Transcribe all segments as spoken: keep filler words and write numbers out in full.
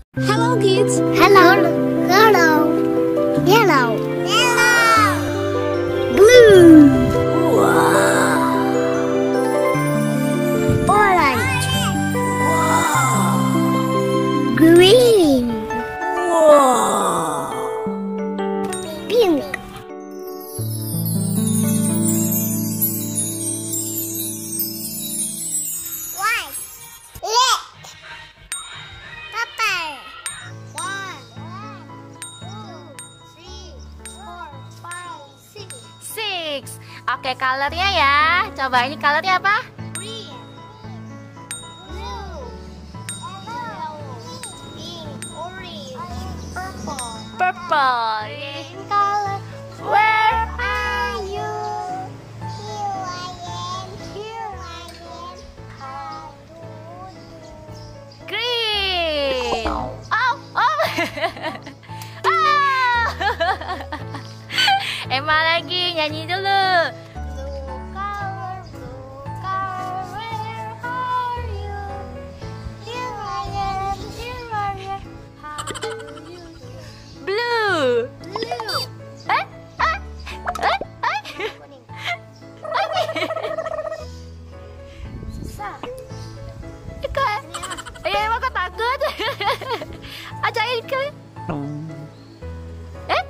Hello kids. Hello. Hello. Yellow. Yellow. Blue. Wow. Orange. Green. Wow. Pink. White. Red. Purple. One, two, three, four, five, six. Six. Oke, colornya ya. Coba ini colornya apa? Green. Blue. Yellow. Pink. Orange. Purple. Purple. Green color. Where are you? Here I am. Here I am. How do you? Green. Oh, oh. Oh. Emma lagi nyanyi dulu. Blue color, blue color, where are you? Here I am, here I am. How do you do? Blue. Blue. Eh? Eh? Eh? Eh? Kuning. Eh? Susah. Kak, eh emang kok takut? Ajaib ke? Eh?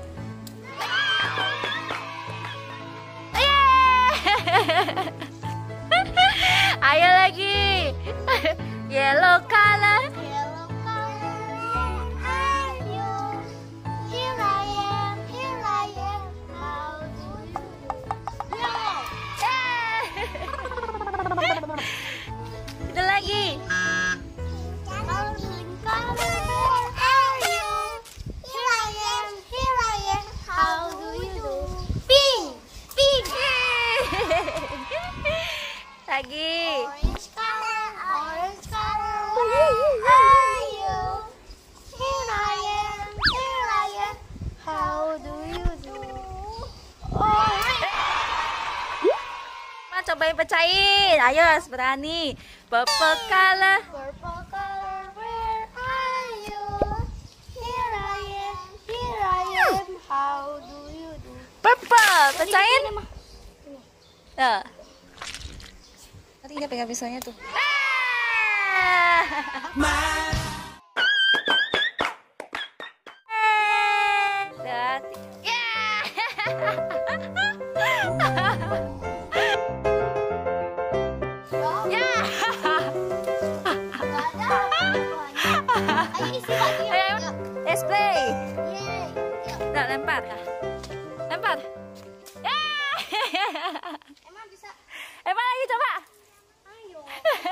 Yeay! Ayo lagi. Yellow color. Yellow color, where are you? Here I am, here I am. How do you do? Yellow. Itu lagi. Golden color, where are you? Here I am, here I am. How do you do? Pink, pink. Lagi. Orange color, orange color, where are you? Here I am, here I am. How do you do? Orange. Ma, cobain pecahin. Ayo, berani. Purple color. Purple color, where are you? Here I am, here I am. How do you do? Purple, pecahin. Ya. Nanti dia pegang pisaunya tuh. Ah! Dan, ya. Ya. Gak ada apa-apanya. Ayo isi lagi. Ayo, let's play. Yeay. Yuk. Nah, lempar. Lempar. Ya. Emang bisa? Emang lagi coba. Ayo.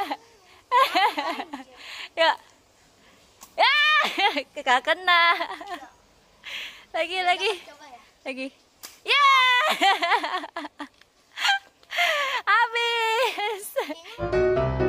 Ya. Ya. Gak kena. Lagi, lagi. Coba ya. Lagi. Ya. Habis.